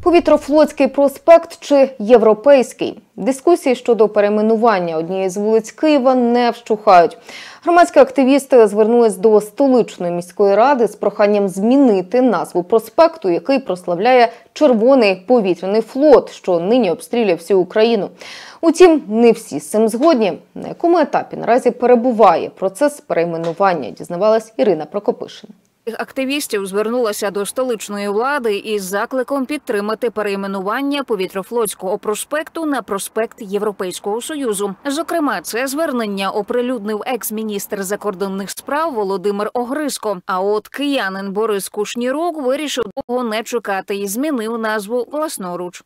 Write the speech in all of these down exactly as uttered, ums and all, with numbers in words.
Повітрофлотський проспект чи Європейський? Дискусії щодо перейменування однієї з вулиць Києва не вщухають. Громадські активісти звернулись до столичної міської ради з проханням змінити назву проспекту, який прославляє червоний повітряний флот, що нині обстрілює всю Україну. Утім, не всі з цим згодні. На якому етапі наразі перебуває процес перейменування, дізнавалась Ірина Прокопишина. Активістів звернулася до столичної влади із закликом підтримати перейменування Повітрофлотського проспекту на проспект Європейського Союзу. Зокрема, це звернення оприлюднив екс-міністр закордонних справ Володимир Огриско. А от киянин Борис Кушнірук вирішив довго не чекати і змінив назву власноруч.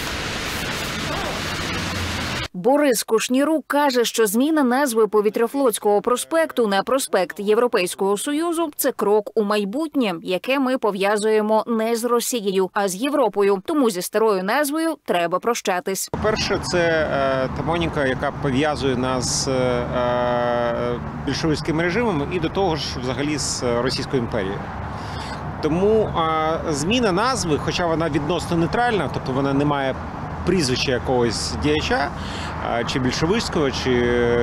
Борис Кушнірук каже, що зміна назви Повітрофлотського проспекту на проспект Європейського Союзу – це крок у майбутнє, яке ми пов'язуємо не з Росією, а з Європою. Тому зі старою назвою треба прощатись. По-перше, це е, топоніка, яка пов'язує нас з е, більшовицьким режимом і до того ж взагалі з Російською імперією. Тому е, зміна назви, хоча вона відносно нейтральна, тобто вона не має прізвища якогось діяча, чи більшовицького, чи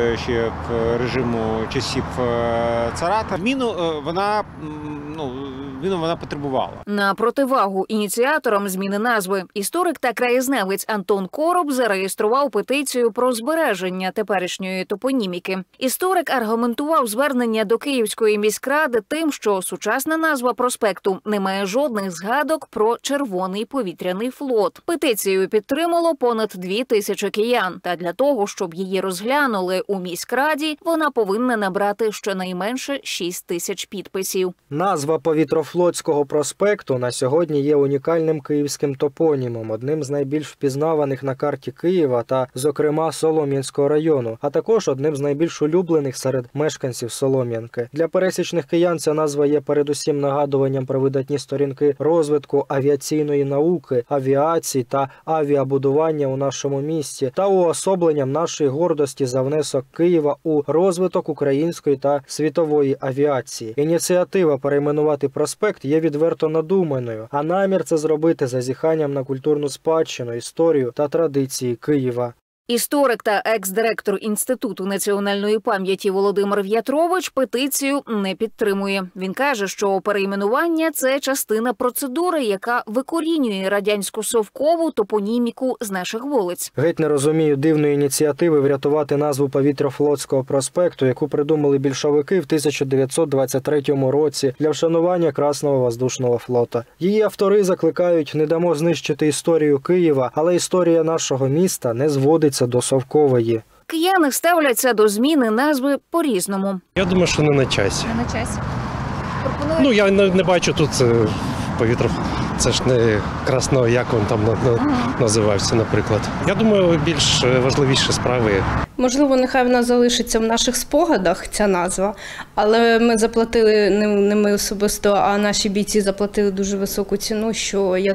ще режиму часів царата. Зміну вона, ну, зміну вона потребувала. На противагу ініціаторам зміни назви історик та краєзнавець Антон Короб зареєстрував петицію про збереження теперішньої топоніміки. Історик аргументував звернення до Київської міськради тим, що сучасна назва проспекту не має жодних згадок про червоний повітряний флот. Петицію підтримало понад дві тисячі киян. Та для того, щоб її розглянули у міськраді, вона повинна набрати щонайменше шість тисяч підписів. Назва Повітрофлотського проспекту на сьогодні є унікальним київським топонімом, одним з найбільш впізнаваних на карті Києва та, зокрема, Солом'янського району, а також одним з найбільш улюблених серед мешканців Солом'янки. Для пересічних киян ця назва є передусім нагадуванням про видатні сторінки розвитку авіаційної науки, авіації та авіабудування у нашому місті та уособленням нашої гордості за внесок Києва у розвиток української та світової авіації. Ініціатива перейменувати проспект є відверто надуманою, а намір це зробити зазіханням на культурну спадщину, історію та традиції Києва. Історик та екс-директор Інституту національної пам'яті Володимир В'ятрович петицію не підтримує. Він каже, що перейменування – це частина процедури, яка викорінює радянську совкову топоніміку з наших вулиць. Геть не розумію дивної ініціативи врятувати назву Повітрофлотського проспекту, яку придумали більшовики в тисяча дев'ятсот двадцять третьому році для вшанування Красного воздушного флота. Її автори закликають: не дамо знищити історію Києва, але історія нашого міста не зводиться до совкової. Кияни ставляться до зміни назви по-різному. Я думаю, що не на часі. Не на часі. Пропоную... Ну, я не, не бачу тут повітря. Це ж не Красного, як він там ага. називався, наприклад. Я думаю, більш важливіші справи. Можливо, нехай вона залишиться в наших спогадах, ця назва, але ми заплатили, не, не ми особисто, а наші бійці заплатили дуже високу ціну, що я...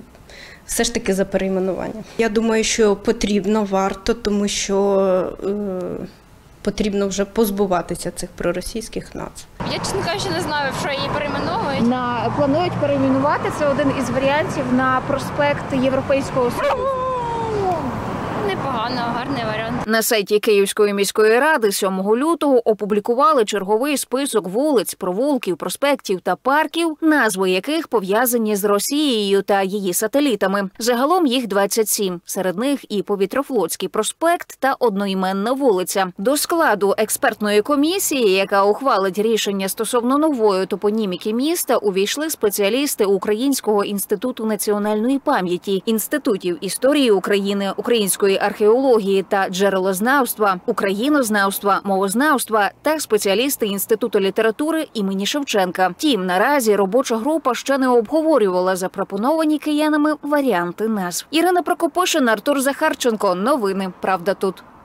все ж таки за перейменування. Я думаю, що потрібно, варто, тому що е, потрібно вже позбуватися цих проросійських назв. Я, чесно кажучи, не знаю, що її перейменовують. На, планують перейменувати, це один із варіантів, на проспект Європейського Союзу. Непогано, гарний варіант. На сайті Київської міської ради сьомого лютого опублікували черговий список вулиць, провулків, проспектів та парків, назви яких пов'язані з Росією та її сателітами. Загалом їх двадцять сім. Серед них і Повітрофлотський проспект та одноіменна вулиця. До складу експертної комісії, яка ухвалить рішення стосовно нової топоніміки міста, увійшли спеціалісти Українського інституту національної пам'яті, інститутів історії України, української археології та джерелознавства, українознавства, мовознавства та спеціалісти Інституту літератури імені Шевченка. Втім, наразі робоча група ще не обговорювала запропоновані киянами варіанти назв. Ірина Прокопишина, Артур Захарченко. Новини. Правда тут.